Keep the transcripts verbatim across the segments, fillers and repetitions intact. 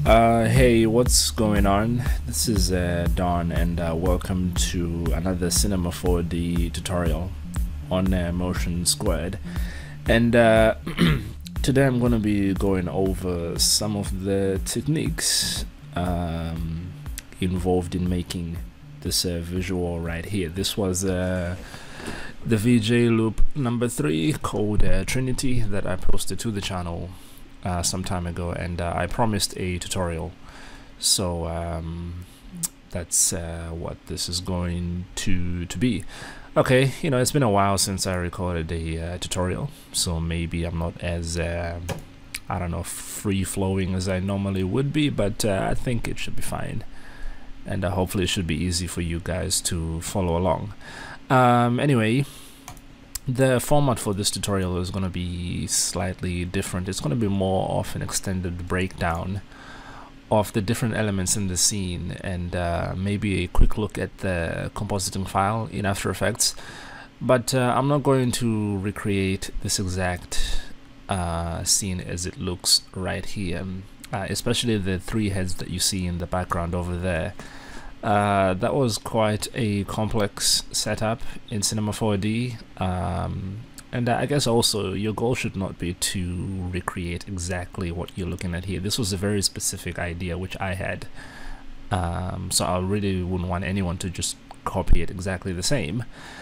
Uh, hey, what's going on? This is uh, Don, and uh, welcome to another Cinema four D tutorial on uh, Motion Squared. And uh, today I'm going to be going over some of the techniques um, involved in making this uh, visual right here. This was uh, the V J loop number three called uh, Trinity that I posted to the channel Uh, some time ago, and uh, I promised a tutorial, so um, that's uh, what this is going to to be. Okay, you know, it's been a while since I recorded a uh, tutorial, so maybe I'm not as uh, I don't know, free-flowing as I normally would be, but uh, I think it should be fine, and uh, hopefully it should be easy for you guys to follow along. Um, anyway, the format for this tutorial is going to be slightly different. It's going to be more of an extended breakdown of the different elements in the scene, and uh, maybe a quick look at the compositing file in After Effects. But uh, I'm not going to recreate this exact uh, scene as it looks right here, uh, especially the three heads that you see in the background over there. Uh, that was quite a complex setup in Cinema four D, um, and I guess also your goal should not be to recreate exactly what you're looking at here. This was a very specific idea which I had, um, so I really wouldn't want anyone to just copy it exactly the same.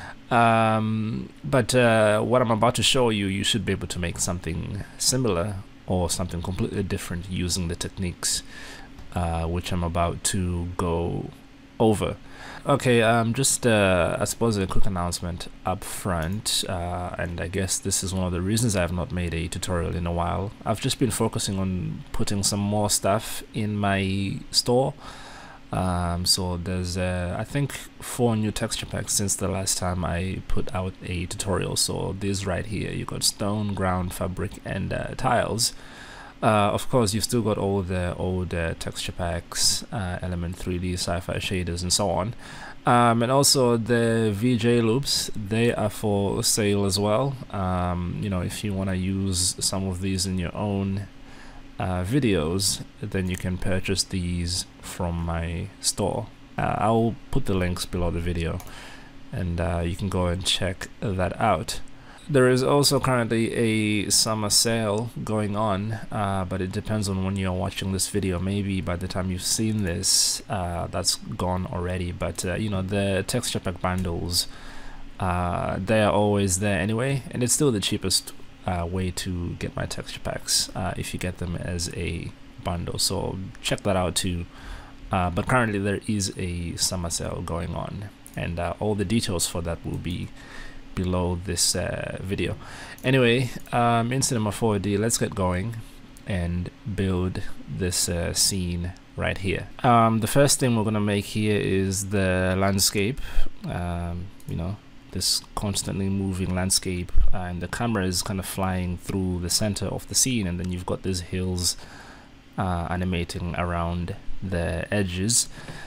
Um, but uh, what I'm about to show you, you should be able to make something similar or something completely different using the techniques uh, which I'm about to go over. Okay, um, just uh, I suppose a quick announcement up front, uh, and I guess this is one of the reasons I have not made a tutorial in a while. I've just been focusing on putting some more stuff in my store. Um, so there's uh, I think four new texture packs since the last time I put out a tutorial. So these right here, you got stone, ground, fabric, and uh, tiles. Uh, of course, you've still got all the old uh, texture packs, uh, Element three D, Sci-Fi shaders, and so on. Um, and also the V J loops, they are for sale as well. Um, you know, if you want to use some of these in your own uh, videos, then you can purchase these from my store. Uh, I'll put the links below the video, and uh, you can go and check that out. There is also currently a summer sale going on, uh, but it depends on when you're watching this video. Maybe by the time you've seen this, uh, that's gone already. But uh, you know, the texture pack bundles, uh, they are always there anyway, and it's still the cheapest uh, way to get my texture packs uh, if you get them as a bundle. So check that out too. Uh, but currently there is a summer sale going on, and uh, all the details for that will be below this uh, video. Anyway, um, in Cinema four D, let's get going and build this uh, scene right here. Um, the first thing we're gonna make here is the landscape. Um, you know, this constantly moving landscape, and the camera is kind of flying through the center of the scene, and then you've got these hills uh, animating around the edges.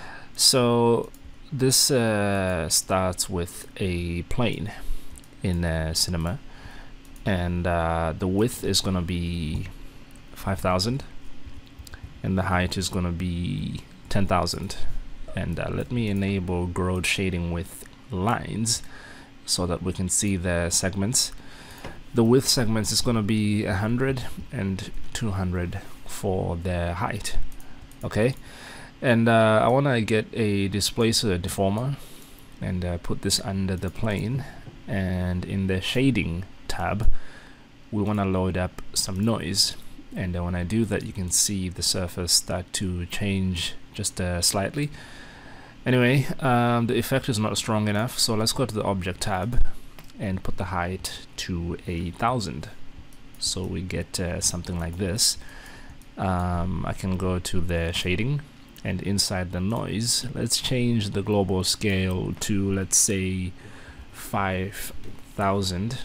So this uh, starts with a plane in uh, Cinema, and uh, the width is gonna be five thousand, and the height is gonna be ten thousand. And uh, let me enable growth shading with lines so that we can see the segments. The width segments is gonna be one hundred and two hundred for the height. Okay, and uh, I wanna get a displacer deformer and uh, put this under the plane. And in the shading tab, we want to load up some noise, and uh, when I do that, you can see the surface start to change just uh, slightly. Anyway, um, the effect is not strong enough, so let's go to the object tab and put the height to a thousand, so we get uh, something like this. um, I can go to the shading, and inside the noise, let's change the global scale to, let's say, five thousand,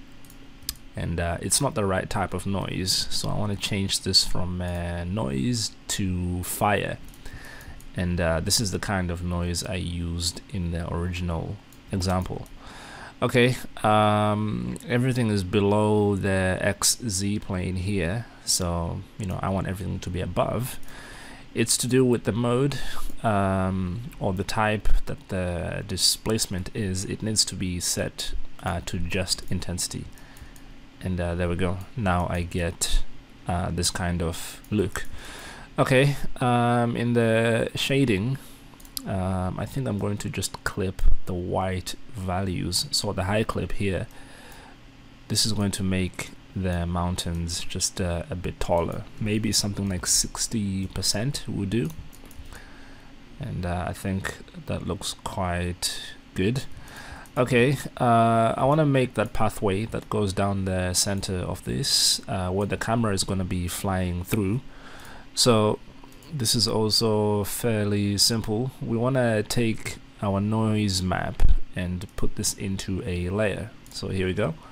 and uh, it's not the right type of noise, so I want to change this from uh, noise to fire, and uh, this is the kind of noise I used in the original example. Okay, um, everything is below the X Z plane here, so you know I want everything to be above. It's to do with the mode um, or the type that the displacement is. It needs to be set uh, to just intensity. And uh, there we go. Now I get uh, this kind of look. Okay, um, in the shading, um, I think I'm going to just clip the white values. So the high clip here, this is going to make the mountains just uh, a bit taller. Maybe something like sixty percent would do. And uh, I think that looks quite good. Okay, uh, I want to make that pathway that goes down the center of this, uh, where the camera is going to be flying through. So this is also fairly simple. We want to take our noise map and put this into a layer. So here we go.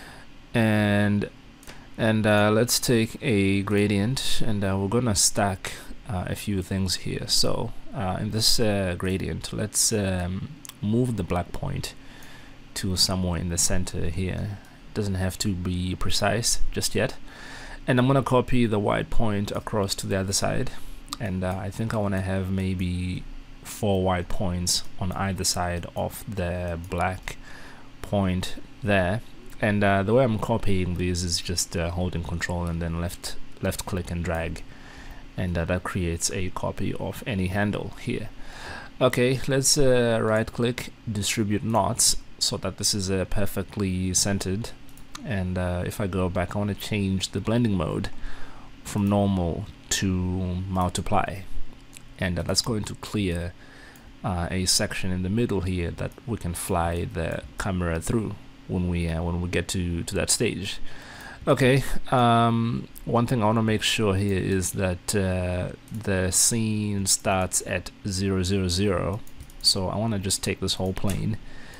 And and uh, let's take a gradient, and uh, we're gonna stack uh, a few things here. So uh, in this uh, gradient, let's um, move the black point to somewhere in the center here. It doesn't have to be precise just yet. And I'm gonna copy the white point across to the other side, and uh, I think I want to have maybe four white points on either side of the black point there. And uh, the way I'm copying these is just uh, holding control and then left left click and drag, and uh, that creates a copy of any handle here. Okay, let's uh, right click, distribute knots, so that this is uh, perfectly centered. And uh, if I go back, I want to change the blending mode from normal to multiply, and uh, that's going to clear uh, a section in the middle here that we can fly the camera through when we uh, when we get to to that stage. Okay, um, one thing I want to make sure here is that uh, the scene starts at zero zero zero, so I want to just take this whole plane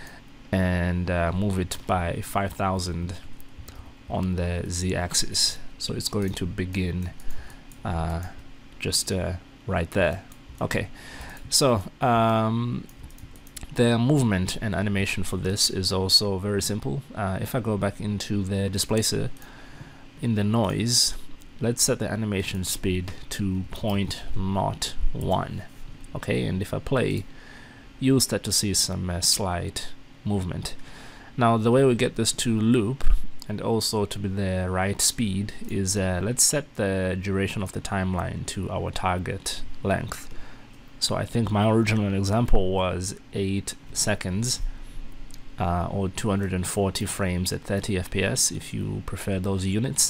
and uh, move it by five thousand on the z-axis, so it's going to begin uh, just uh, right there. Okay, so um, the movement and animation for this is also very simple. Uh, if I go back into the displacer, in the noise, let's set the animation speed to zero point zero one. Okay, and if I play, you'll start to see some uh, slight movement. Now the way we get this to loop and also to be the right speed is uh, let's set the duration of the timeline to our target length. So I think my original example was eight seconds uh, or two hundred forty frames at thirty F P S if you prefer those units.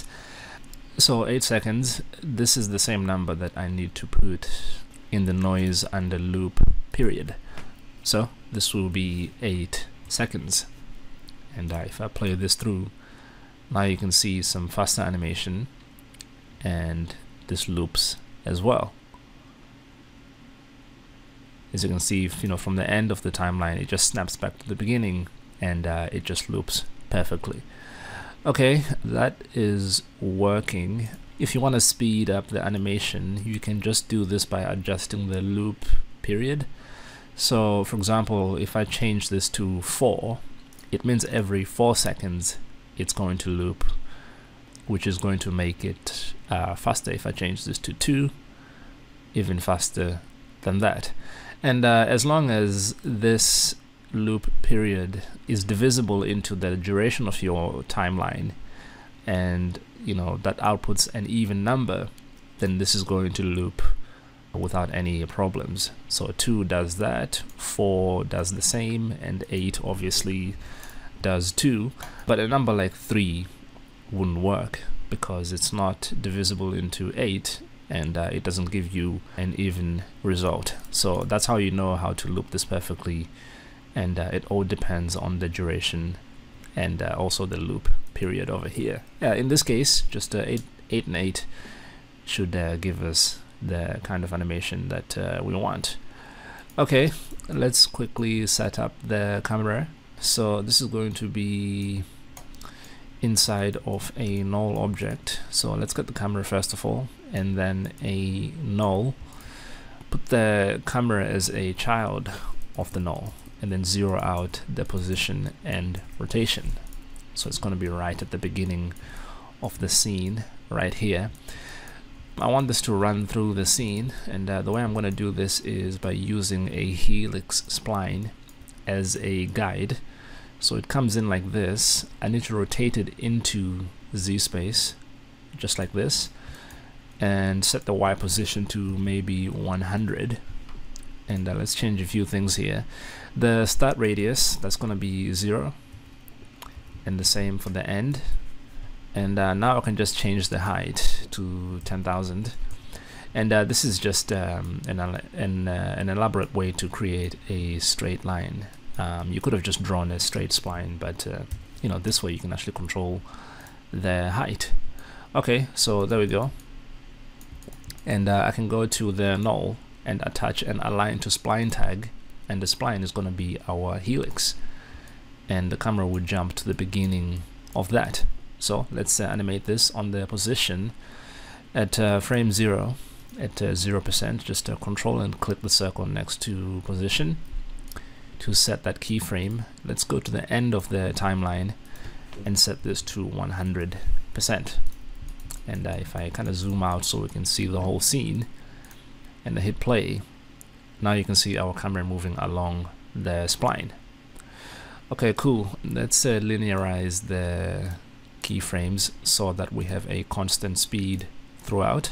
So eight seconds, this is the same number that I need to put in the noise under loop period. So this will be eight seconds. And uh, if I play this through, now you can see some faster animation, and this loops as well. As you can see, you know, from the end of the timeline, it just snaps back to the beginning, and uh, it just loops perfectly. Okay, that is working. If you want to speed up the animation, you can just do this by adjusting the loop period. So, for example, if I change this to four, it means every four seconds it's going to loop, which is going to make it uh, faster. If I change this to two, even faster than that. And uh, as long as this loop period is divisible into the duration of your timeline, and you know that outputs an even number, then this is going to loop without any problems. So two does that, four does the same, and eight obviously does too. But a number like three wouldn't work because it's not divisible into eight, and uh, it doesn't give you an even result. So that's how you know how to loop this perfectly, and uh, it all depends on the duration and uh, also the loop period over here. Yeah, in this case, just uh, eight, eight and eight should uh, give us the kind of animation that uh, we want. Okay, let's quickly set up the camera. So this is going to be inside of a null object. So let's get the camera first of all, and then a null. Put the camera as a child of the null, and then zero out the position and rotation. So it's going to be right at the beginning of the scene right here. I want this to run through the scene, and uh, the way I'm going to do this is by using a helix spline as a guide. So it comes in like this. I need to rotate it into Z space, just like this, and set the Y position to maybe one hundred. And uh, let's change a few things here. The start radius, that's going to be zero, and the same for the end. And uh, now I can just change the height to ten thousand. And uh, this is just um, an, an, uh, an elaborate way to create a straight line. Um, you could have just drawn a straight spline, but uh, you know, this way you can actually control the height. Okay, so there we go. And uh, I can go to the null and attach an align to spline tag, and the spline is going to be our helix, and the camera would jump to the beginning of that. So let's uh, animate this on the position at uh, frame zero at uh, zero percent. Just uh, control and click the circle next to position to set that keyframe. Let's go to the end of the timeline and set this to one hundred percent. And uh, if I kind of zoom out so we can see the whole scene, and I hit play, now you can see our camera moving along the spline. Okay, cool. Let's uh, linearize the keyframes so that we have a constant speed throughout.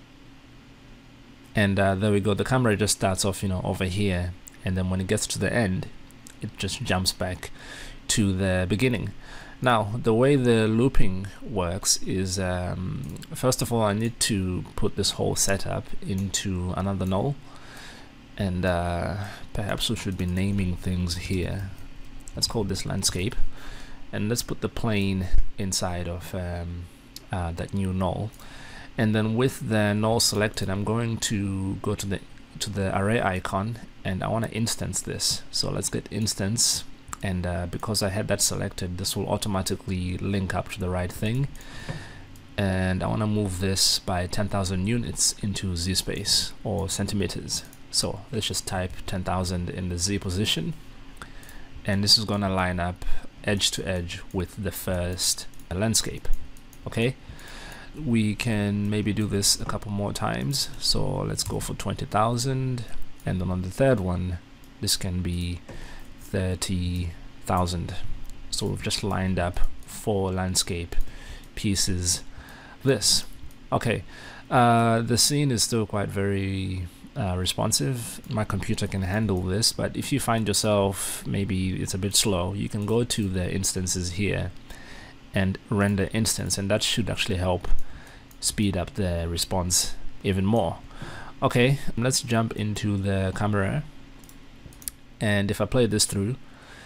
And uh, there we go. The camera just starts off, you know, over here, and then when it gets to the end, it just jumps back to the beginning. Now, the way the looping works is, um, first of all, I need to put this whole setup into another null, and uh, perhaps we should be naming things here. Let's call this landscape, and let's put the plane inside of um, uh, that new null. And then with the null selected, I'm going to go to the to the array icon, and I want to instance this. So let's get instance. And uh, because I had that selected, this will automatically link up to the right thing. And I want to move this by ten thousand units into Z space or centimeters. So let's just type ten thousand in the Z position. And this is going to line up edge to edge with the first landscape. Okay, we can maybe do this a couple more times. So let's go for twenty thousand. And then on the third one, this can be thirty thousand. So we've just lined up four landscape pieces. This okay, uh, the scene is still quite very uh, responsive. My computer can handle this, but if you find yourself maybe it's a bit slow, you can go to the instances here and render instance, and that should actually help speed up the response even more. Okay, let's jump into the camera. And if I play this through,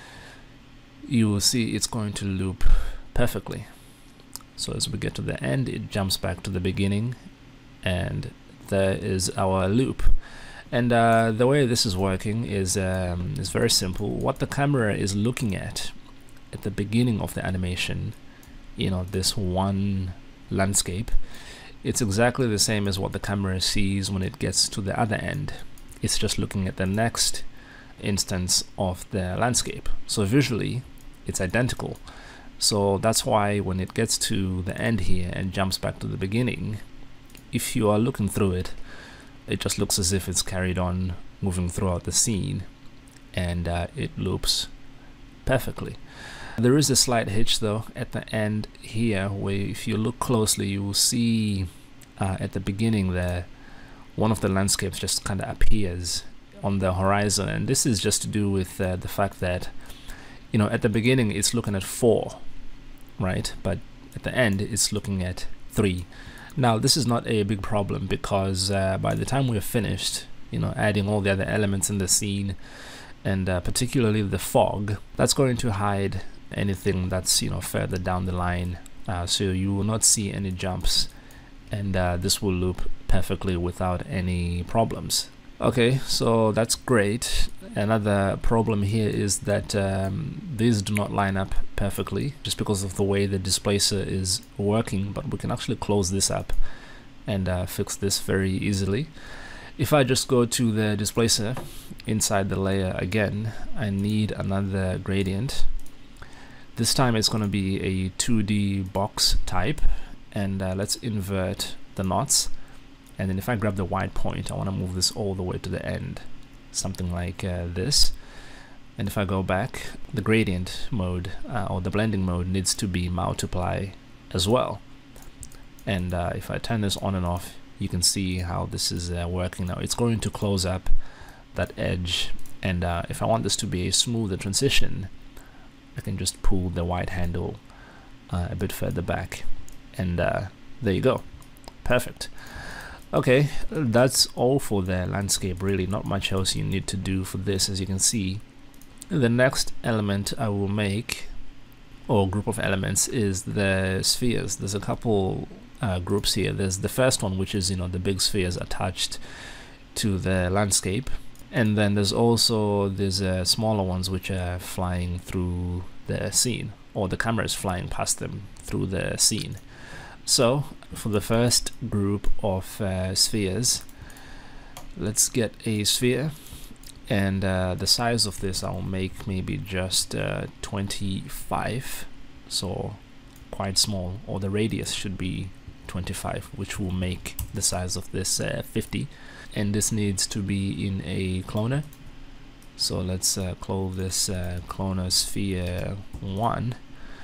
you will see it's going to loop perfectly. So as we get to the end, it jumps back to the beginning, and there is our loop. And uh, the way this is working is um, is very simple. What the camera is looking at at the beginning of the animation, you know, this one landscape, it's exactly the same as what the camera sees when it gets to the other end. It's just looking at the next instance of the landscape. So visually it's identical. So that's why when it gets to the end here and jumps back to the beginning, if you are looking through it, it just looks as if it's carried on moving throughout the scene, and uh, it loops perfectly. There is a slight hitch though at the end here, where if you look closely you will see uh, at the beginning there, one of the landscapes just kind of appears on the horizon, and this is just to do with uh, the fact that, you know, at the beginning it's looking at four, right, but at the end it's looking at three. Now this is not a big problem, because uh, by the time we're finished, you know, adding all the other elements in the scene, and uh, particularly the fog, that's going to hide anything that's, you know, further down the line, uh, so you will not see any jumps, and uh, this will loop perfectly without any problems. Okay, so that's great. Another problem here is that um, these do not line up perfectly just because of the way the displacer is working, but we can actually close this up and uh, fix this very easily. If I just go to the displacer inside the layer again, I need another gradient. This time it's going to be a two D box type, and uh, let's invert the knots. And then if I grab the white point, I want to move this all the way to the end, something like uh, this. And if I go back, the gradient mode uh, or the blending mode needs to be multiply as well. And uh, if I turn this on and off, you can see how this is uh, working now. It's going to close up that edge, and uh, if I want this to be a smoother transition, I can just pull the white handle uh, a bit further back, and uh, there you go. Perfect. Okay, that's all for the landscape, really. Not much else you need to do for this, as you can see. The next element I will make, or group of elements, is the spheres. There's a couple uh, groups here. There's the first one, which is, you know, the big spheres attached to the landscape. And then there's also these uh, smaller ones which are flying through the scene, or the camera is flying past them through the scene. So for the first group of uh, spheres, let's get a sphere, and uh, the size of this I'll make maybe just uh, twenty-five, so quite small, or the radius should be twenty-five, which will make the size of this uh, fifty. And this needs to be in a cloner, so let's uh, clone this uh, cloner sphere one,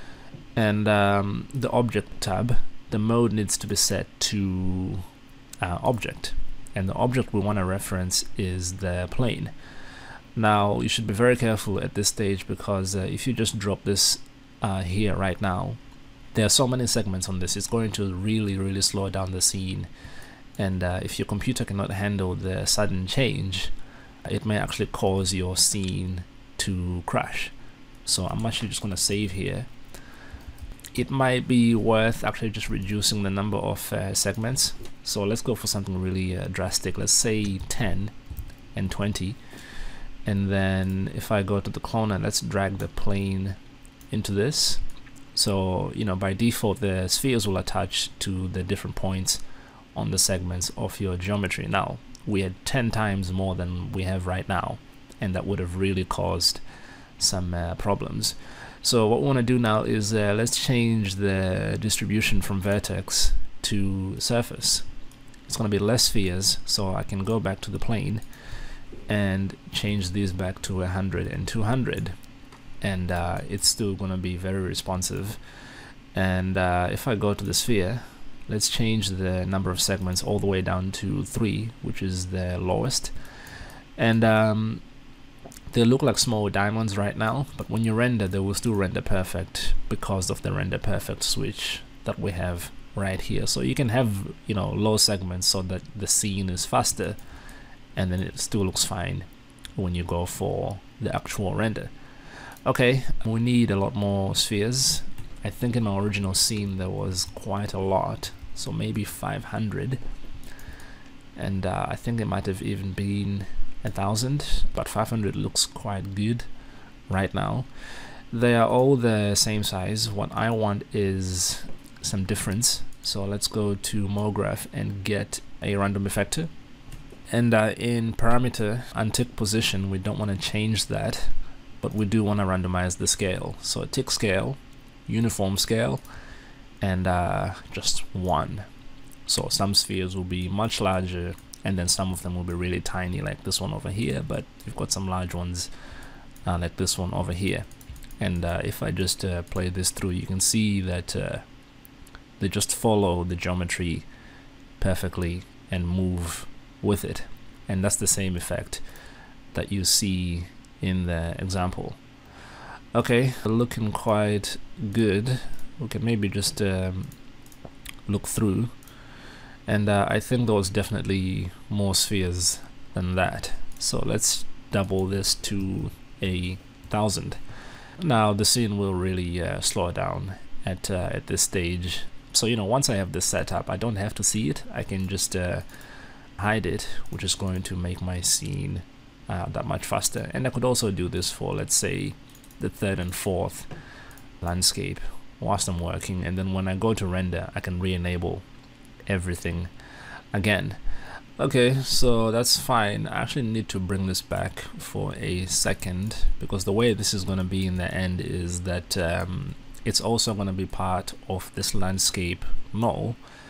and um, the object tab, the mode needs to be set to uh, object, and the object we want to reference is the plane. Now you should be very careful at this stage, because uh, if you just drop this uh, here right now, there are so many segments on this, it's going to really really slow down the scene. And uh, if your computer cannot handle the sudden change, it may actually cause your scene to crash. So I'm actually just going to save here. It might be worth actually just reducing the number of uh, segments. So let's go for something really uh, drastic. Let's say ten and twenty. And then if I go to the cloner, let's drag the plane into this. So, you know, by default, the spheres will attach to the different points on the segments of your geometry. Now we had ten times more than we have right now, and that would have really caused some uh, problems. So what we want to do now is uh, let's change the distribution from vertex to surface. It's going to be less spheres, so I can go back to the plane and change these back to one hundred and two hundred, and uh, it's still going to be very responsive. And uh, if I go to the sphere, let's change the number of segments all the way down to three, which is the lowest. And um, they look like small diamonds right now, but when you render, they will still render perfect because of the render perfect switch that we have right here. So you can have, you know, low segments so that the scene is faster, and then it still looks fine when you go for the actual render. Okay, we need a lot more spheres. I think in our original scene there was quite a lot, so maybe five hundred, and uh, I think it might have even been a thousand, but five hundred looks quite good right now. They are all the same size. What I want is some difference, so let's go to MoGraph and get a random effector, and uh, in parameter untick position we don't want to change that, but we do want to randomize the scale. So tick scale, uniform scale, and uh, just one. So some spheres will be much larger, and then some of them will be really tiny, like this one over here, but you've got some large ones uh, like this one over here. And uh, if I just uh, play this through, you can see that uh, they just follow the geometry perfectly and move with it, and that's the same effect that you see in the example. Okay, looking quite good. We can maybe just um, look through, and uh, I think there was definitely more spheres than that. So let's double this to a thousand. Now the scene will really uh, slow down at uh, at this stage. So, you know, once I have this set up, I don't have to see it. I can just uh, hide it, which is going to make my scene uh, that much faster. And I could also do this for, let's say, the third and fourth landscape whilst I'm working, and then when I go to render I can re-enable everything again. Okay, so that's fine. I actually need to bring this back for a second, because the way this is going to be in the end is that um, it's also going to be part of this landscape null,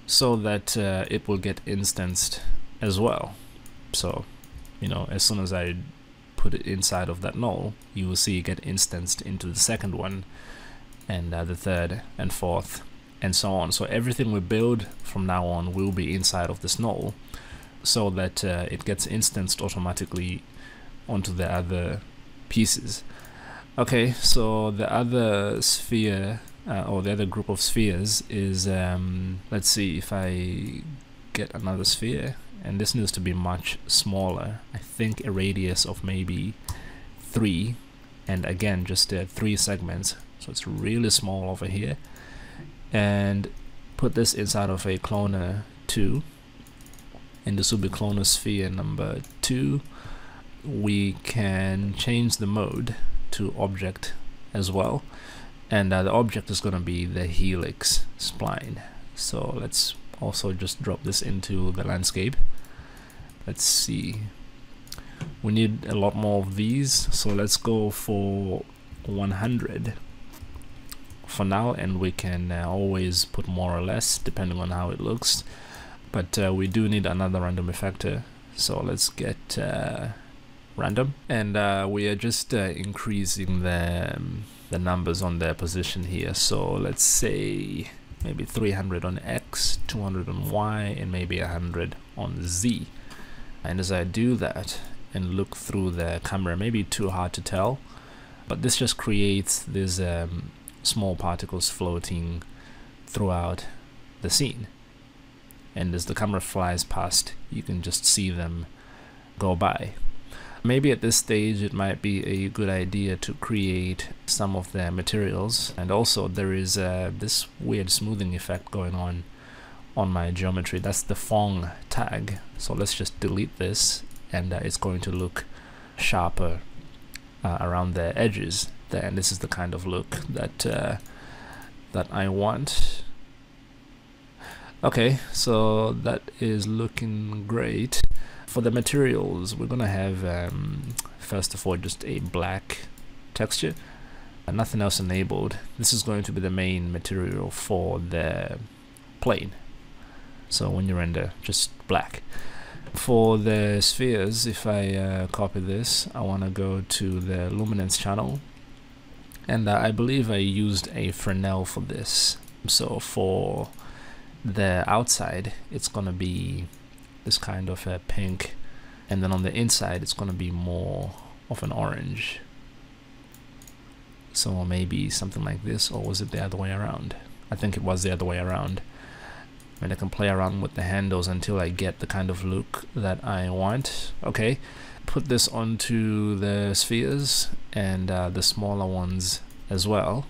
so that uh, it will get instanced as well. So, you know, as soon as I put it inside of that null, you will see it get instanced into the second one, and uh, the third and fourth, and so on. So everything we build from now on will be inside of this null, so that uh, it gets instanced automatically onto the other pieces. Okay, so the other sphere, uh, or the other group of spheres is, um, let's see if I get another sphere, and this needs to be much smaller. I think a radius of maybe three, and again just uh, three segments, so it's really small over here, and put this inside of a cloner two, and this will be cloner sphere number two. We can change the mode to object as well, and uh, the object is going to be the helix spline. So let's also just drop this into the landscape. Let's see, we need a lot more of these, so let's go for one hundred for now, and we can uh, always put more or less depending on how it looks, but uh, we do need another random effector, so let's get uh, random, and uh, we are just uh, increasing the, um, the numbers on their position here. So let's say maybe three hundred on X, two hundred on Y, and maybe one hundred on Z. And as I do that and look through the camera, maybe too hard to tell, but this just creates these um, small particles floating throughout the scene, and as the camera flies past, you can just see them go by. Maybe at this stage it might be a good idea to create some of the materials, and also there is uh, this weird smoothing effect going on on my geometry. That's the Phong tag, so let's just delete this, and uh, it's going to look sharper uh, around the edges there, and this is the kind of look that uh, that I want. Okay, so that is looking great. For the materials, we're gonna have um, first of all just a black texture and nothing else enabled. This is going to be the main material for the plane, so when you render, just black. For the spheres, if I uh, copy this, I want to go to the luminance channel, and uh, I believe I used a Fresnel for this. So for the outside, it's gonna be this kind of a pink, and then on the inside it's gonna be more of an orange. So maybe something like this, or was it the other way around? I think it was the other way around. And I can play around with the handles until I get the kind of look that I want. Okay, put this onto the spheres and uh, the smaller ones as well.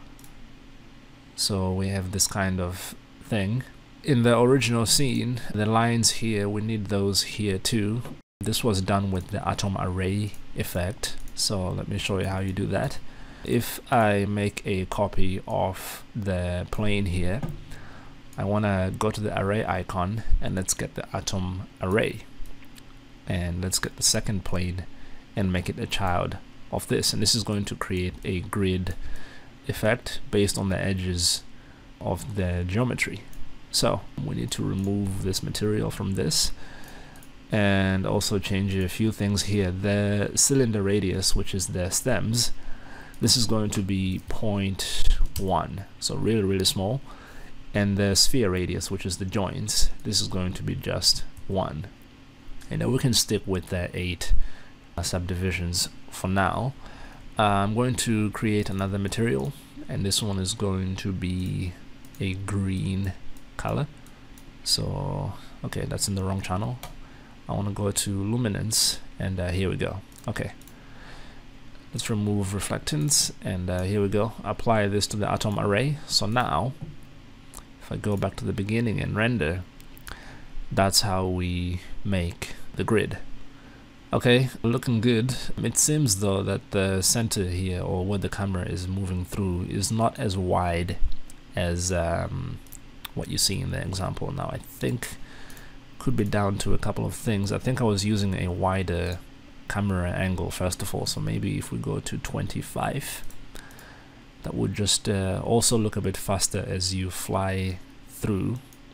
So we have this kind of thing. In the original scene, the lines here, we need those here too. This was done with the atom array effect, so let me show you how you do that. If I make a copy of the plane here, I want to go to the array icon, and let's get the atom array, and let's get the second plane and make it a child of this, and this is going to create a grid effect based on the edges of the geometry. So we need to remove this material from this, and also change a few things here. The cylinder radius, which is the stems, this is going to be zero point one, so really really small. And the sphere radius, which is the joints, this is going to be just one. And then we can stick with the eight uh, subdivisions for now. uh, I'm going to create another material, and this one is going to be a green color. So okay, that's in the wrong channel. I want to go to luminance, and uh, here we go. Okay, let's remove reflectance, and uh, here we go. Apply this to the atom array. So now if I go back to the beginning and render, that's how we make the grid. Okay, looking good. It seems though that the center here, or where the camera is moving through, is not as wide as um, what you see in the example now. I think could be down to a couple of things. I think I was using a wider camera angle first of all, so maybe if we go to twenty-five, that would just uh, also look a bit faster as you fly through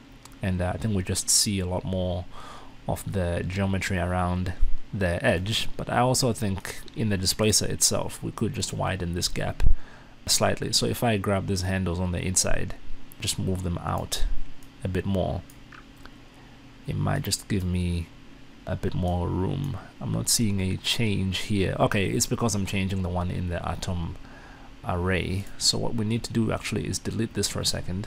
and uh, I think we just see a lot more of the geometry around the edge. But I also think in the displacer itself we could just widen this gap slightly. So if I grab these handles on the inside, just move them out a bit more, it might just give me a bit more room. I'm not seeing a change here. Okay, it's because I'm changing the one in the atom array. So what we need to do actually is delete this for a second,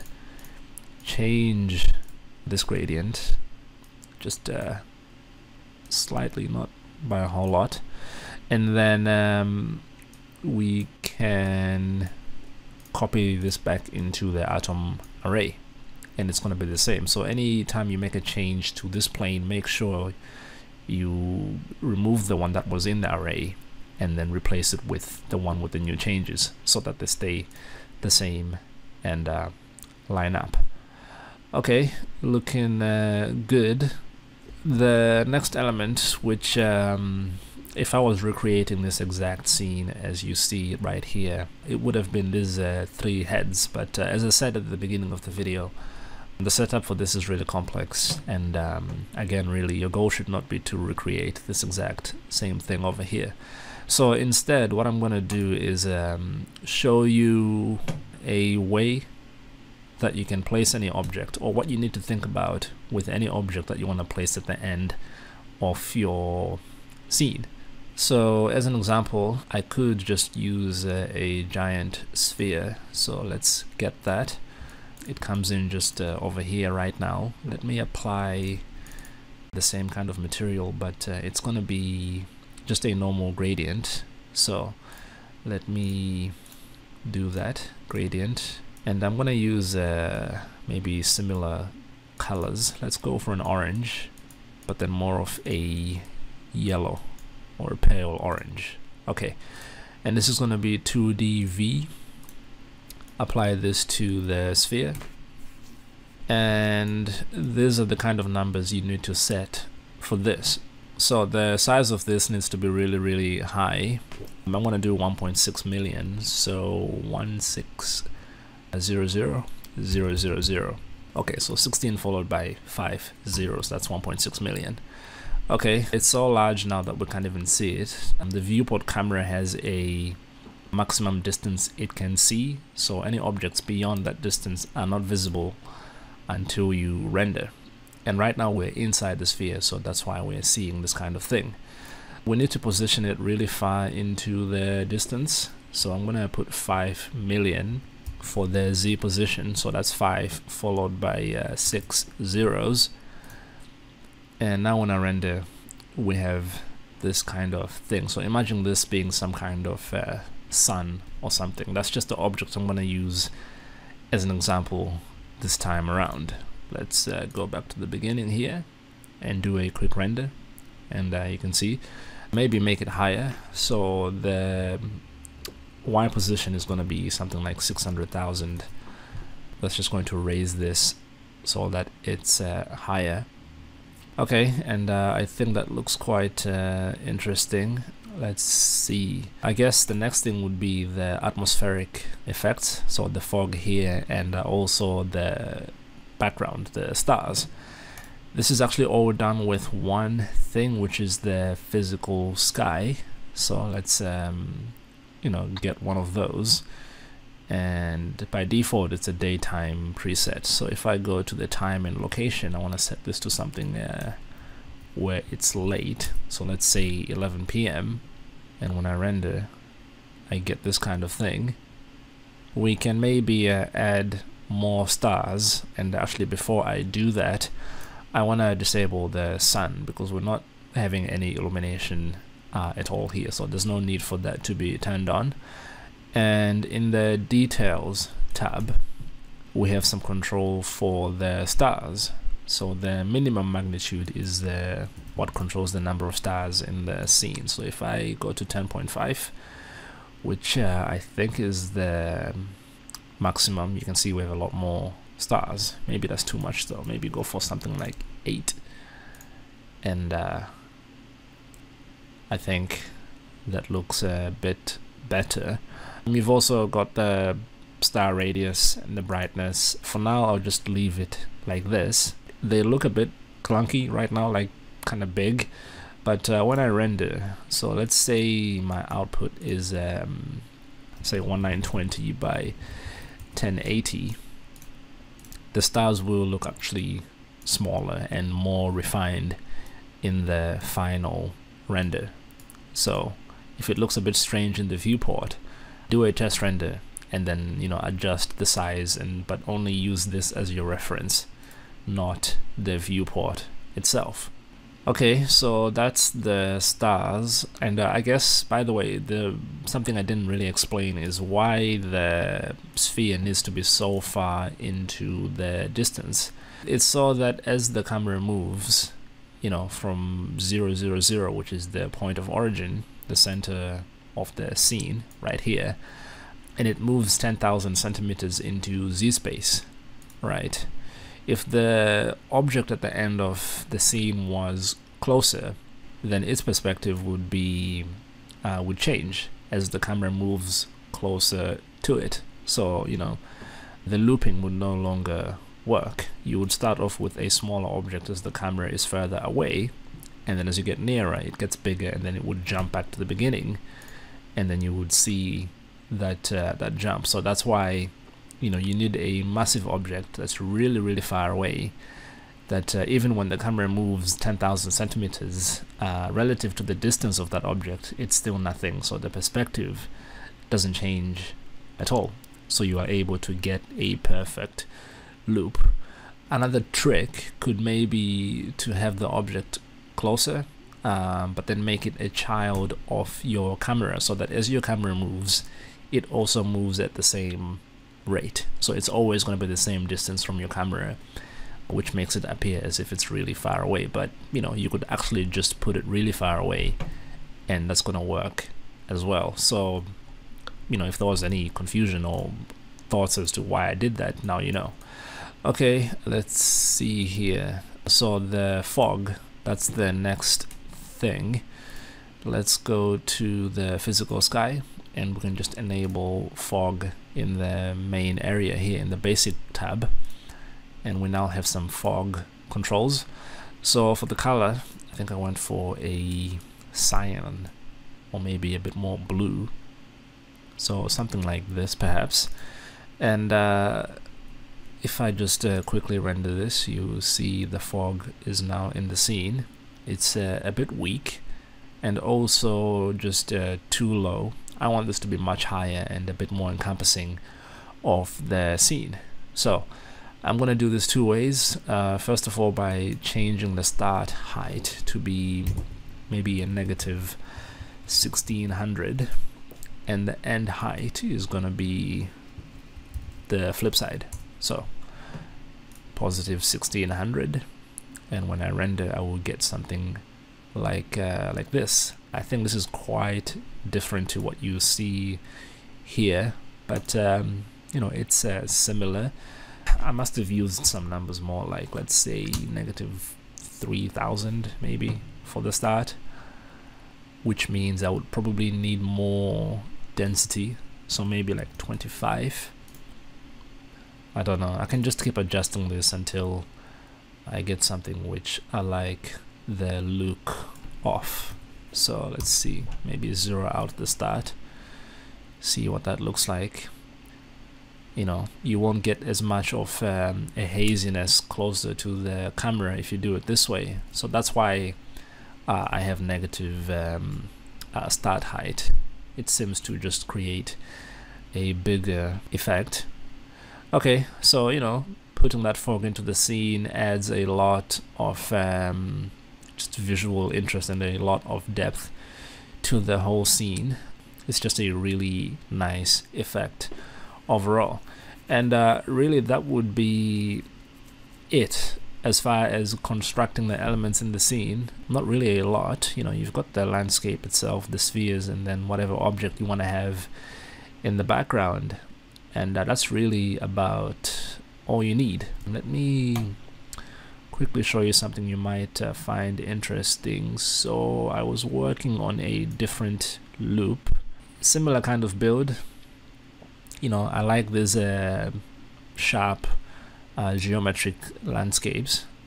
change this gradient just uh, slightly, not by a whole lot, and then um, we can copy this back into the atom array, and it's going to be the same. So anytime you make a change to this plane, make sure you remove the one that was in the array and then replace it with the one with the new changes, so that they stay the same and uh, line up. Okay, looking uh, good. The next element, which um, if I was recreating this exact scene as you see right here, it would have been these uh, three heads, but uh, as I said at the beginning of the video, the setup for this is really complex, and um, again, really your goal should not be to recreate this exact same thing over here. So instead, what I'm going to do is um, show you a way that you can place any object, or what you need to think about with any object that you want to place at the end of your scene. So as an example, I could just use uh, a giant sphere. So let's get that. It comes in just uh, over here right now. Let me apply the same kind of material, but uh, it's going to be just a normal gradient. So let me do that gradient, and I'm going to use uh, maybe similar colors. Let's go for an orange, but then more of a yellow or a pale orange. Okay, and this is going to be two D V. Apply this to the sphere, and these are the kind of numbers you need to set for this. So the size of this needs to be really really high. I'm going to do one point six million, so one six zero zero zero zero zero. Okay, so sixteen followed by five zeros, that's one point six million. Okay, it's so large now that we can't even see it. And the viewport camera has a maximum distance it can see, so any objects beyond that distance are not visible until you render. And right now we're inside the sphere, so that's why we're seeing this kind of thing. We need to position it really far into the distance, so I'm gonna put five million for the Z position, so that's five followed by uh, six zeros. And now when I render, we have this kind of thing. So imagine this being some kind of uh, sun or something. That's just the object I'm going to use as an example this time around. Let's uh, go back to the beginning here and do a quick render, and uh, you can see, maybe make it higher. So the Y position is going to be something like six hundred thousand. That's just going to raise this so that it's uh, higher. Okay, and uh, I think that looks quite uh, interesting. Let's see. I guess the next thing would be the atmospheric effects, so the fog here, and uh, also the background, the stars. This is actually all done with one thing, which is the physical sky. So let's um, you know, get one of those, and by default it's a daytime preset. So if I go to the time and location, I want to set this to something uh, where it's late, so let's say eleven P M and when I render I get this kind of thing. We can maybe uh, add more stars, and actually before I do that I want to disable the sun, because we're not having any illumination uh, at all here, so there's no need for that to be turned on. And in the details tab we have some control for the stars. So the minimum magnitude is the what controls the number of stars in the scene. So if I go to ten point five, which uh, I think is the maximum, you can see we have a lot more stars. Maybe that's too much though. Maybe go for something like eight, and uh, I think that looks a bit better. You've also got the star radius and the brightness. For now I'll just leave it like this. they look a bit clunky right now, like kind of big, but uh, when I render, so let's say my output is um, say nineteen twenty by ten eighty, the stars will look actually smaller and more refined in the final render. So if it looks a bit strange in the viewport, do a test render and then, you know, adjust the size, and but only use this as your reference, not the viewport itself. Okay, so that's the stars. And uh, I guess, by the way, the something I didn't really explain is why the sphere needs to be so far into the distance. It's so that as the camera moves, you know, from zero zero zero, which is the point of origin, the center of the scene right here, and it moves ten thousand centimeters into Z space, right? If the object at the end of the scene was closer, then its perspective would be uh, would change as the camera moves closer to it. So, you know, the looping would no longer work. You would start off with a smaller object as the camera is further away, and then as you get nearer, it gets bigger, and then it would jump back to the beginning, and then you would see that uh, that jump. So that's why, you know, you need a massive object that's really really far away, that uh, even when the camera moves ten thousand centimeters uh, relative to the distance of that object, it's still nothing. So the perspective doesn't change at all, so you are able to get a perfect loop. Another trick could maybe to have the object closer, um, but then make it a child of your camera, so that as your camera moves, it also moves at the same rate. So it's always going to be the same distance from your camera, which makes it appear as if it's really far away. But, you know, you could actually just put it really far away, and that's going to work as well. So, you know, if there was any confusion or thoughts as to why I did that, now you know. Okay, let's see here. So the fog, that's the next thing. Let's go to the physical sky, and we can just enable fog in the main area here in the basic tab, and we now have some fog controls. So for the color, I think I went for a cyan, or maybe a bit more blue, so something like this perhaps. And uh, if I just uh, quickly render this, you see the fog is now in the scene. It's uh, a bit weak, and also just uh, too low. I want this to be much higher and a bit more encompassing of the scene. So I'm going to do this two ways. Uh, first of all, by changing the start height to be maybe a negative sixteen hundred, and the end height is going to be the flip side, so positive sixteen hundred, and when I render, I will get something like uh, like this. I think this is quite different to what you see here, but um, you know, it's uh, similar. I must have used some numbers more, like let's say negative three thousand maybe for the start, which means I would probably need more density, so maybe like twenty-five. I don't know, I can just keep adjusting this until I get something which I like the look of. So let's see, maybe zero out the start, see what that looks like. You know, you won't get as much of um, a haziness closer to the camera if you do it this way. So that's why uh, I have negative um, uh, start height. It seems to just create a bigger effect. Okay, so, you know, putting that fog into the scene adds a lot of um, just visual interest and a lot of depth to the whole scene. It's just a really nice effect overall, and uh, really that would be it as far as constructing the elements in the scene. Not really a lot, you know, you've got the landscape itself, the spheres, and then whatever object you want to have in the background, and uh, that's really about all you need. Let me quickly show you something you might uh, find interesting. So I was working on a different loop, similar kind of build. You know, I like these uh, sharp uh, geometric landscapes,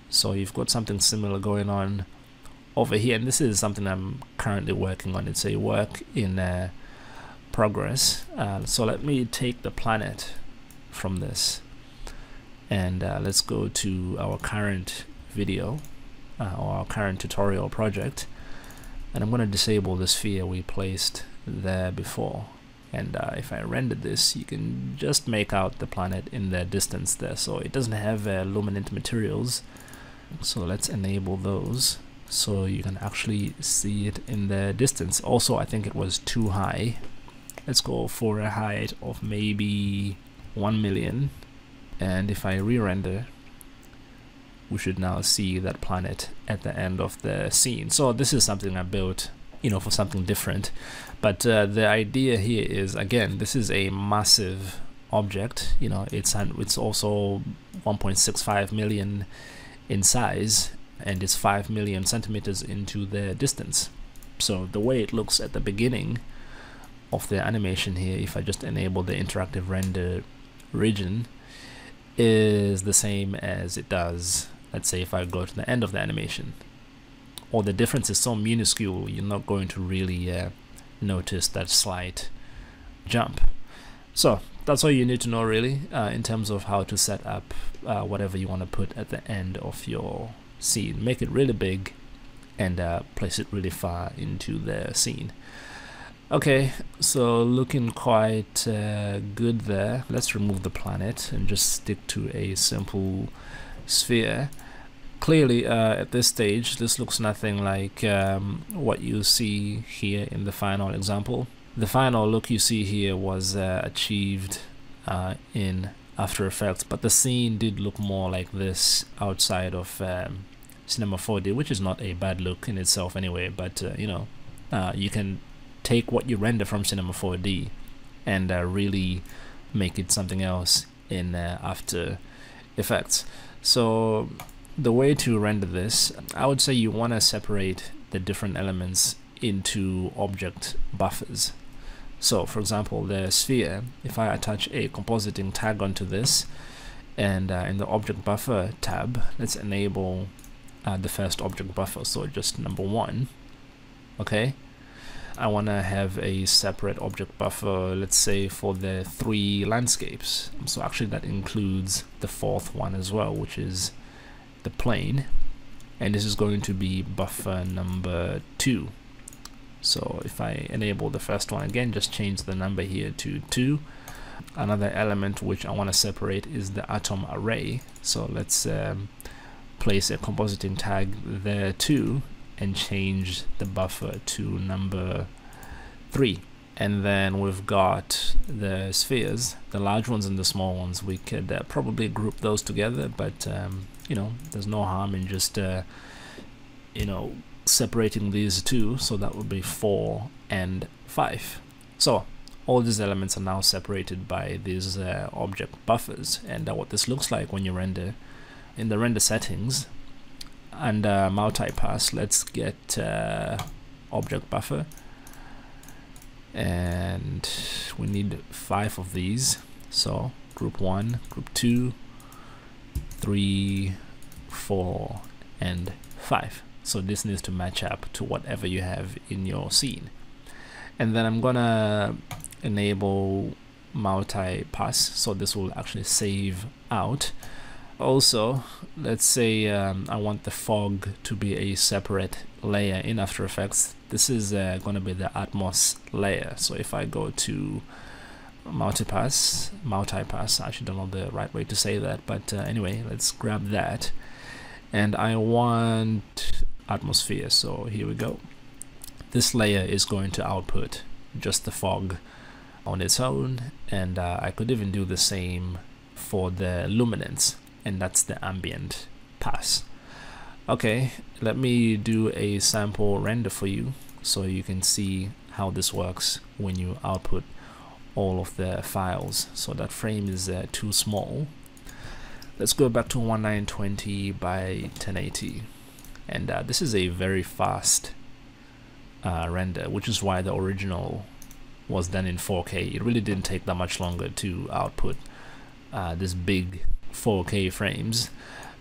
So you've got something similar going on over here, and this is something I'm currently working on. It's a work in uh, progress. Uh, so let me take the planet from this, and uh, let's go to our current video uh, or our current tutorial project, and I'm going to disable the sphere we placed there before. And uh, if I render this, you can just make out the planet in the distance there. So it doesn't have uh, luminant materials, so let's enable those so you can actually see it in the distance. Also, I think it was too high. Let's go for a height of maybe one million, and if I re-render, we should now see that planet at the end of the scene. So this is something I built, you know, for something different, but uh, the idea here is, again, this is a massive object. You know, it's an, it's also one point six five million in size, and it's five million centimeters into the distance. So the way it looks at the beginning of the animation here, if I just enable the interactive render region, is the same as it does, let's say, if I go to the end of the animation. Or the difference is so minuscule, you're not going to really uh, notice that slight jump. So that's all you need to know, really, uh, in terms of how to set up uh, whatever you want to put at the end of your scene. Make it really big and uh, place it really far into the scene. Okay, so looking quite uh, good there. Let's remove the planet and just stick to a simple sphere. Clearly, uh, at this stage, this looks nothing like um, what you see here in the final example. The final look you see here was uh, achieved uh, in After Effects, but the scene did look more like this outside of um, Cinema four D, which is not a bad look in itself anyway, but uh, you know, uh, you can take what you render from Cinema four D and uh, really make it something else in uh, After Effects. So the way to render this, I would say you want to separate the different elements into object buffers. So for example, the sphere, if I attach a compositing tag onto this, and uh, in the object buffer tab, let's enable uh, the first object buffer, so just number one. Okay, I want to have a separate object buffer, let's say for the three landscapes. So actually that includes the fourth one as well, which is the plane, and this is going to be buffer number two. So if I enable the first one again, just change the number here to two. Another element which I want to separate is the atom array, so let's um, place a compositing tag there too and change the buffer to number three. And then we've got the spheres, the large ones and the small ones. We could uh, probably group those together, but um, you know, there's no harm in just uh, you know, separating these two. So that would be four and five. So all these elements are now separated by these uh, object buffers, and uh, what this looks like when you render in the render settings and uh, multipass, let's get uh, object buffer, and we need five of these. So group one, group two, three, four, and five. So this needs to match up to whatever you have in your scene. And then I'm gonna enable multi-pass, so this will actually save out. Also, let's say um, I want the fog to be a separate layer in After Effects. This is uh, going to be the Atmos layer. So if I go to multipass, multipass, I actually don't know the right way to say that, but uh, anyway, let's grab that. And I want atmosphere, so here we go. This layer is going to output just the fog on its own, and uh, I could even do the same for the luminance, and that's the ambient pass. Okay, let me do a sample render for you so you can see how this works when you output all of the files. So that frame is uh, too small. Let's go back to nineteen twenty by ten eighty, and uh, this is a very fast uh, render, which is why the original was done in four K. It really didn't take that much longer to output uh, this big four K frames,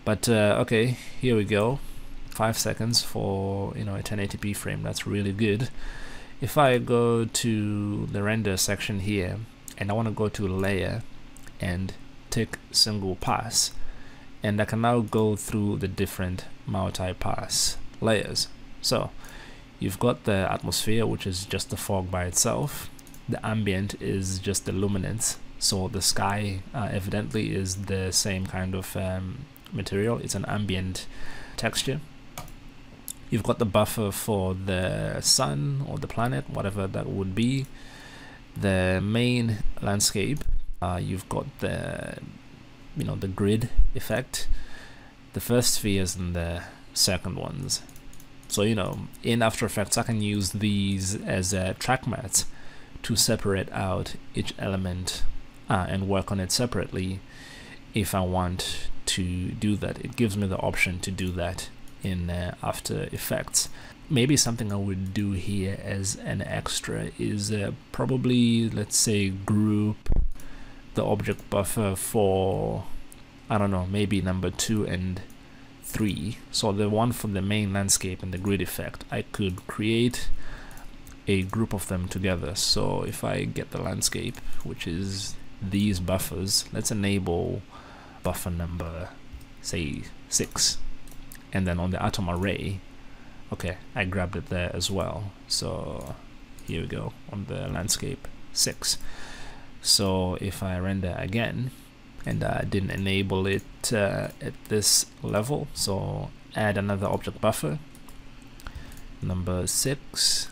But uh, okay, here we go. Five seconds for, you know, a ten eighty p frame. That's really good. If I go to the render section here and I want to go to layer and take single pass, and I can now go through the different multi-pass layers. So you've got the atmosphere, which is just the fog by itself. The ambient is just the luminance. So the sky uh, evidently is the same kind of um, material. It's an ambient texture. You've got the buffer for the sun or the planet, whatever that would be. The main landscape, uh, you've got the, you know, the grid effect, the first spheres and the second ones. So, you know, in After Effects I can use these as uh, track mats to separate out each element uh, and work on it separately if I want to do that. It gives me the option to do that in uh, After Effects. Maybe something I would do here as an extra is uh, probably, let's say, group the object buffer for, I don't know, maybe number two and three. So the one for the main landscape and the grid effect, I could create a group of them together. So if I get the landscape, which is these buffers, let's enable buffer number, say, six. And then on the atom array, okay, I grabbed it there as well. So here we go on the landscape six. So if I render again, and I didn't enable it uh, at this level, so add another object buffer, number six,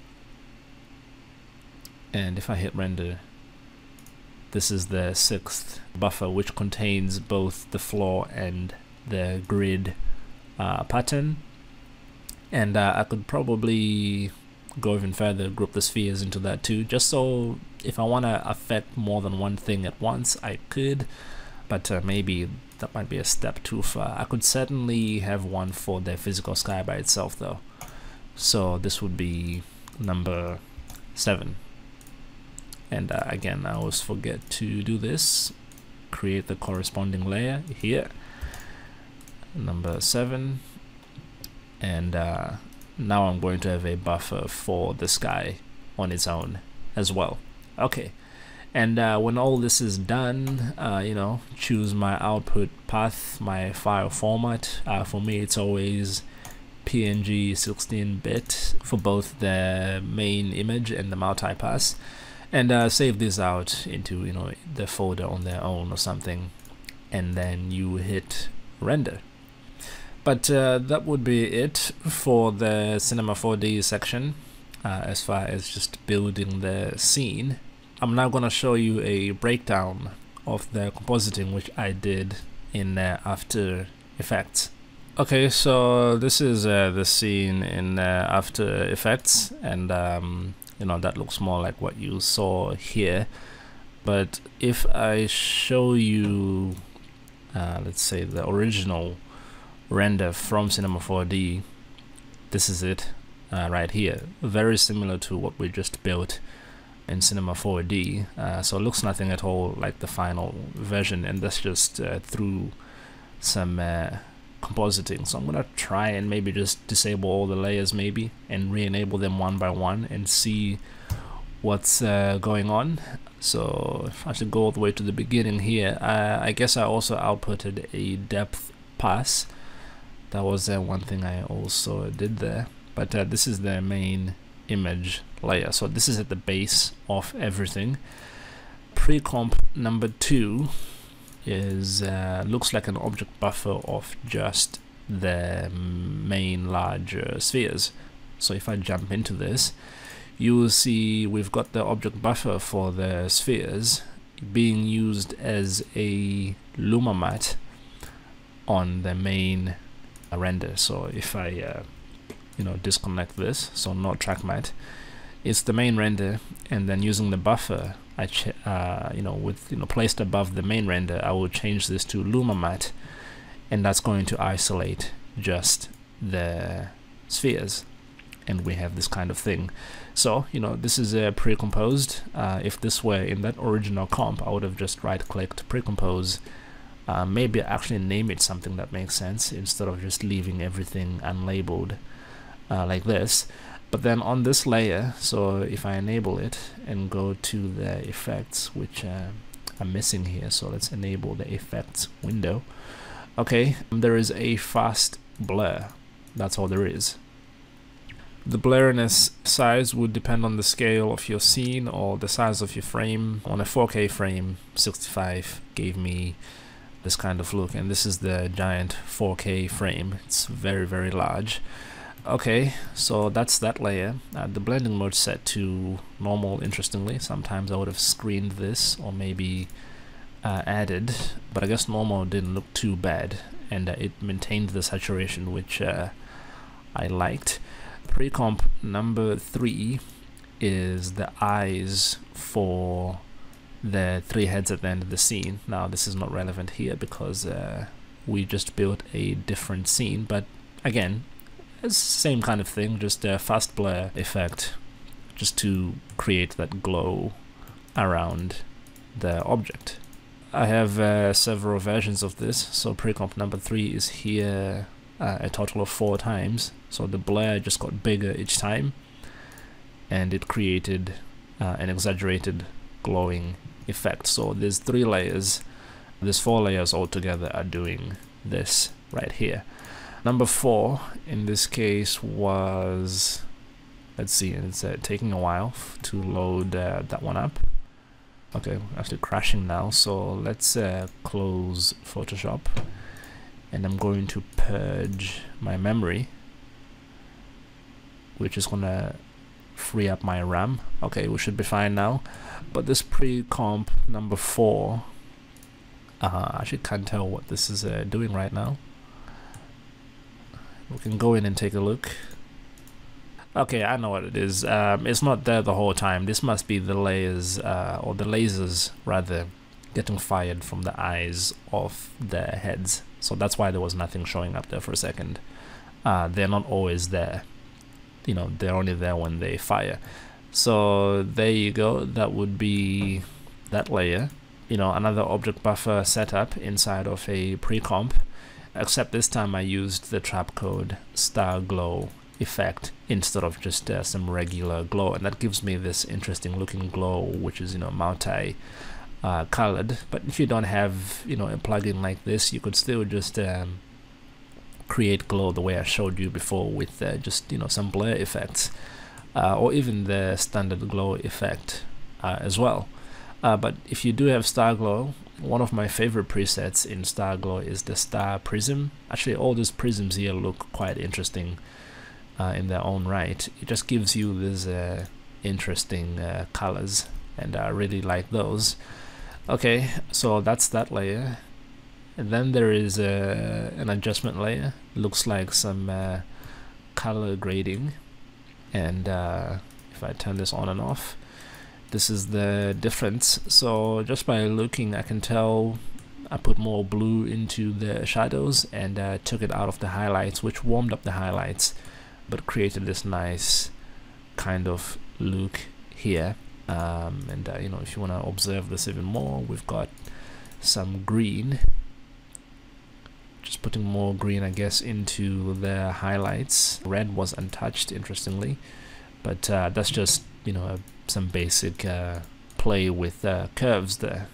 and if I hit render, this is the sixth buffer, which contains both the floor and the grid uh, pattern. And uh, I could probably go even further, group the spheres into that too, just so if I want to affect more than one thing at once, I could, but uh, maybe that might be a step too far. I could certainly have one for the physical sky by itself though. So this would be number seven. And uh, again, I always forget to do this. Create the corresponding layer here, number seven. And uh, now I'm going to have a buffer for the sky on its own as well. Okay, and uh, when all this is done, uh, you know, choose my output path, my file format. Uh, for me, it's always P N G sixteen bit for both the main image and the multi-pass, and uh, save this out into, you know, the folder on their own or something, and then you hit render. But uh, that would be it for the Cinema four D section uh, as far as just building the scene. I'm now going to show you a breakdown of the compositing which I did in uh, After Effects. Okay, so this is uh, the scene in uh, After Effects, and um, you know, that looks more like what you saw here. But if I show you, uh, let's say, the original render from Cinema four D, this is it uh, right here, very similar to what we just built in Cinema four D, uh, so it looks nothing at all like the final version, and that's just uh, through some uh, compositing. So I'm gonna try and maybe just disable all the layers maybe and re-enable them one by one and see what's uh, going on. So if I should go all the way to the beginning here, uh, I guess I also outputted a depth pass. That was uh, one thing I also did there. But uh, this is the main image layer. So this is at the base of everything. Pre-comp number two is uh, looks like an object buffer of just the main larger spheres. So if I jump into this, you will see we've got the object buffer for the spheres being used as a luma mat on the main render. So if I uh, you know, disconnect this, so not track mat, it's the main render, and then using the buffer I ch uh, you know, with you know placed above the main render, I will change this to luma mat, and that's going to isolate just the spheres, and we have this kind of thing. So you know, this is a uh, pre-composed. Uh, if this were in that original comp, I would have just right clicked, pre-compose, Uh, maybe actually name it something that makes sense instead of just leaving everything unlabeled uh, like this. But then on this layer, so if I enable it and go to the effects, which uh, I'm missing here, so let's enable the effects window. Okay, there is a fast blur. That's all there is. The blurriness size would depend on the scale of your scene or the size of your frame. On a four K frame, sixty-five gave me this kind of look, and this is the giant four K frame. It's very, very large. Okay, so that's that layer. Uh, the blending mode set to normal, interestingly. Sometimes I would have screened this or maybe uh, added, but I guess normal didn't look too bad, and uh, it maintained the saturation, which uh, I liked. Pre-comp number three is the eyes for the three heads at the end of the scene. Now this is not relevant here because uh, we just built a different scene, but again, it's the same kind of thing, just a fast blur effect, just to create that glow around the object. I have uh, several versions of this, so pre-comp number three is here uh, a total of four times, so the blur just got bigger each time, and it created uh, an exaggerated glowing effect. So there's three layers, there's four layers altogether are doing this right here. Number four in this case was, let's see, it's uh, taking a while to load uh, that one up. Okay, actually crashing now, so let's uh, close Photoshop, and I'm going to purge my memory, which is gonna free up my RAM. Okay, we should be fine now. But this pre-comp number four, uh, I actually can't tell what this is uh, doing right now. We can go in and take a look. Okay, I know what it is. Um, it's not there the whole time. This must be the layers, uh, or the lasers rather, getting fired from the eyes of the heads. So that's why there was nothing showing up there for a second. Uh, they're not always there. You know, they're only there when they fire. So there you go. That would be that layer. You know, another object buffer setup inside of a pre-comp. Except this time I used the Trapcode Star Glow effect instead of just uh, some regular glow, and that gives me this interesting looking glow, which is, you know, multi uh, colored. But if you don't have, you know, a plugin like this, you could still just um, create glow the way I showed you before with uh, just, you know, some blur effects, uh, or even the standard glow effect uh, as well. Uh, but if you do have Star Glow, one of my favorite presets in Star Glow is the Star Prism. Actually, all these prisms here look quite interesting uh, in their own right. It just gives you these uh, interesting uh, colors, and I really like those. Okay, so that's that layer. And then there is uh, an adjustment layer. Looks like some uh, color grading. And uh, if I turn this on and off, this is the difference. So just by looking, I can tell I put more blue into the shadows and uh, took it out of the highlights, which warmed up the highlights but created this nice kind of look here. Um, and uh, you know, if you want to observe this even more, we've got some green, just putting more green, I guess, into the highlights. Red was untouched, interestingly, but uh, that's just, you know, a some basic uh, play with uh, curves there.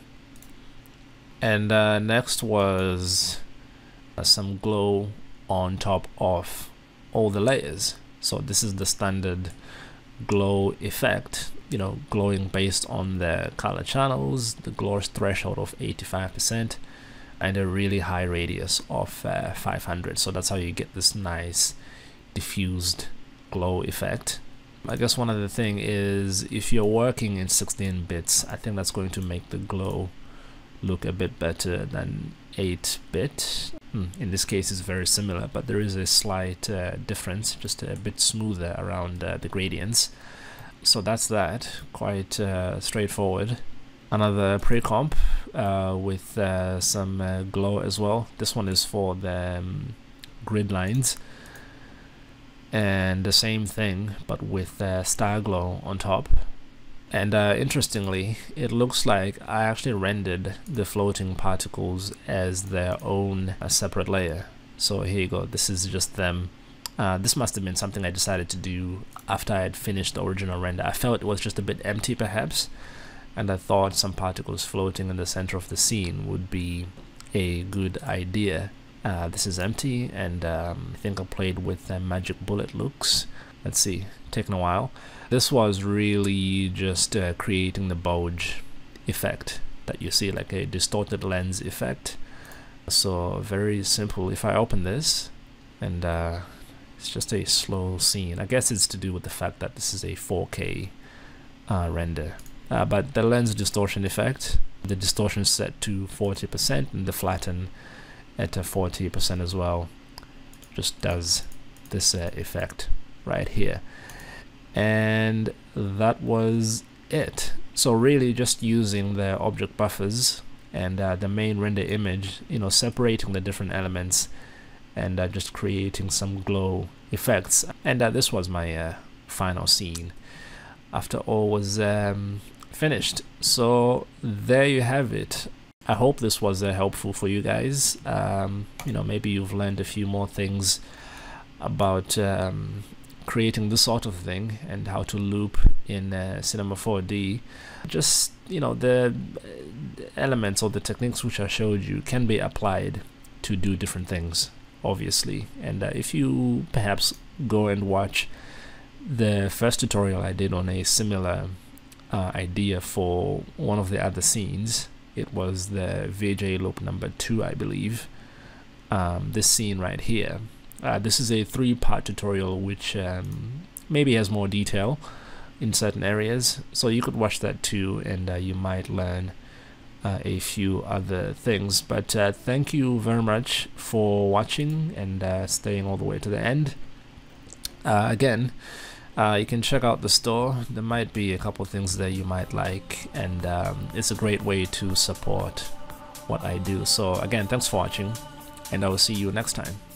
And uh, next was uh, some glow on top of all the layers. So this is the standard glow effect, you know, glowing based on the color channels, the glow threshold of eighty-five percent, and a really high radius of uh, five hundred. So that's how you get this nice diffused glow effect. I guess one other thing is, if you're working in sixteen bits, I think that's going to make the glow look a bit better than eight bit. Hmm, in this case it's very similar, but there is a slight uh, difference, just a bit smoother around uh, the gradients. So that's that, quite uh, straightforward. Another pre-comp uh, with uh, some uh, glow as well. This one is for the um, grid lines. And the same thing, but with uh, Star Glow on top. And uh, interestingly, it looks like I actually rendered the floating particles as their own uh, separate layer. So here you go, this is just them. Uh, this must have been something I decided to do after I had finished the original render. I felt it was just a bit empty perhaps, and I thought some particles floating in the center of the scene would be a good idea. Uh, this is empty, and um, I think I played with uh, magic bullet looks. Let's see, taking a while. This was really just uh, creating the bulge effect that you see, like a distorted lens effect. So very simple. If I open this, and uh, it's just a slow scene. I guess it's to do with the fact that this is a four K uh, render. Uh, but the lens distortion effect, the distortion set to forty percent and the flatten at uh, forty percent as well, just does this uh, effect right here. And that was it. So really just using the object buffers and uh, the main render image, you know, separating the different elements and uh, just creating some glow effects. And uh, this was my uh, final scene after all was um, finished. So there you have it. I hope this was uh, helpful for you guys. Um, you know, maybe you've learned a few more things about um, creating this sort of thing and how to loop in uh, Cinema four D. Just, you know, the elements or the techniques which I showed you can be applied to do different things, obviously. And uh, if you perhaps go and watch the first tutorial I did on a similar uh, idea for one of the other scenes, it was the V J loop number two, I believe. Um, this scene right here. Uh, this is a three-part tutorial which um, maybe has more detail in certain areas, so you could watch that too, and uh, you might learn uh, a few other things. But uh, thank you very much for watching and uh, staying all the way to the end. Uh, again, uh, you can check out the store. There might be a couple things that you might like, and um, it's a great way to support what I do. So again, thanks for watching, and I will see you next time.